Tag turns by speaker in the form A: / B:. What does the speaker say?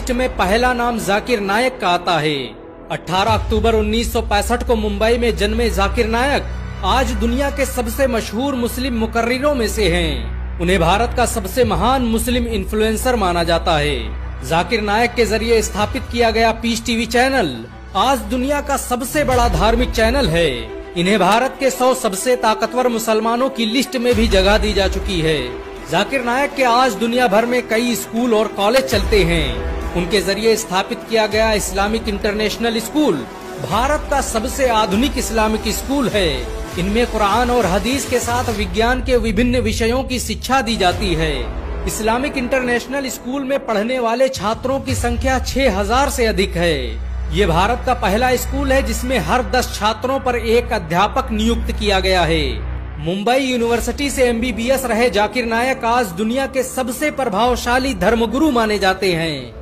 A: List में पहला नाम जाकिर नायक का आता है। 18 अक्टूबर 1965 को मुंबई में जन्मे जाकिर नायक आज दुनिया के सबसे मशहूर मुस्लिम मुकर्रिरों में से हैं। उन्हें भारत का सबसे महान मुस्लिम इन्फ्लुएंसर माना जाता है। जाकिर नायक के जरिए स्थापित किया गया पीस टीवी चैनल आज दुनिया का सबसे बड़ा धार्मिक चैनल है। इन्हें भारत के 100 सबसे ताकतवर मुसलमानों की लिस्ट में भी जगह दी जा चुकी है। जाकिर नायक के आज दुनिया भर में कई स्कूल और कॉलेज चलते हैं। उनके जरिए स्थापित किया गया इस्लामिक इंटरनेशनल स्कूल भारत का सबसे आधुनिक इस्लामिक स्कूल है। इनमें कुरान और हदीस के साथ विज्ञान के विभिन्न विषयों की शिक्षा दी जाती है। इस्लामिक इंटरनेशनल स्कूल में पढ़ने वाले छात्रों की संख्या 6000 से अधिक है। ये भारत का पहला स्कूल है जिसमें हर 10 छात्रों पर एक अध्यापक नियुक्त किया गया है। मुंबई यूनिवर्सिटी से MBBS रहे जाकिर नायक आज दुनिया के सबसे प्रभावशाली धर्मगुरु माने जाते हैं।